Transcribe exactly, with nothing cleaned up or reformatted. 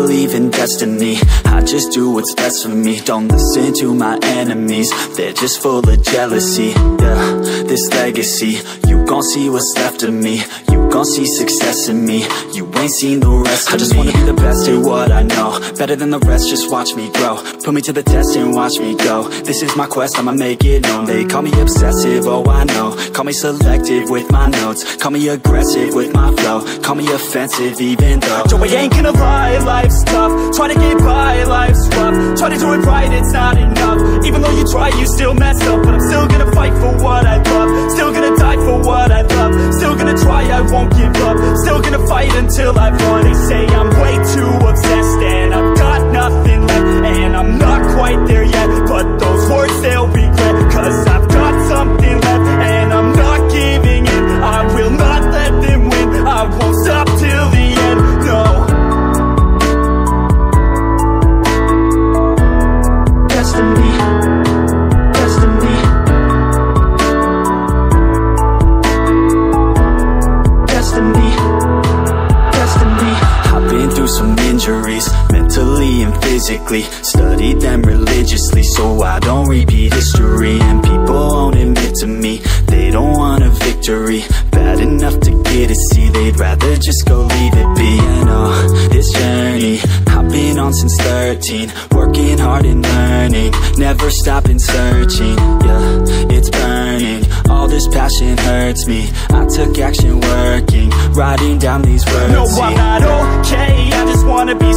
believe in destiny, I just do what's best for me. Don't listen to my enemies, they're just full of jealousy. Yeah, this legacy, you gon' see what's left of me. You gon' see success in me, you ain't seen the rest of me. I just wanna be the best at what I know, better than the rest, just watch me grow. Put me to the test and watch me go. This is my quest, I'ma make it known. They call me obsessive, oh I know. Call me selective with my notes, call me aggressive with my flow, call me offensive even though Joe, I ain't gonna lie, life's tough. Try to get by, life's rough. Try to do it right, it's not enough. Even though you try, you still mess up. But I'm still gonna fight for what I love, still gonna die for what I love, still gonna try, I won't give up, still gonna fight until I've won. They say I'm way too obsessed and I've got nothing left, and I'm not quite there yet, but those words they'll regret, cause I've got something left and I'm not giving in. I will not let them win, I won't stop till the end, no. Destiny, destiny, destiny, destiny. I've been through some injuries, mentally and physically, studied them religiously so I don't repeat history. And people won't admit to me they don't want a victory, bad enough to get a C, they'd rather just go leave it be. And oh, this journey I've been on since thirteen, working hard and learning, never stopping searching. Yeah, it's burning, all this passion hurts me. I took action working, writing down these words. No, I'm not okay, I just wanna be